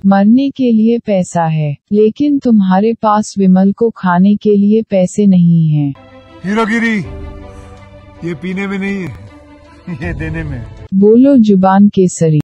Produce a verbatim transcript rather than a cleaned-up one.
मरने के लिए पैसा है, लेकिन तुम्हारे पास विमल को खाने के लिए पैसे नहीं हैं। हीरोगिरी ये पीने में नहीं है, ये देने में। बोलो जुबान केसरी।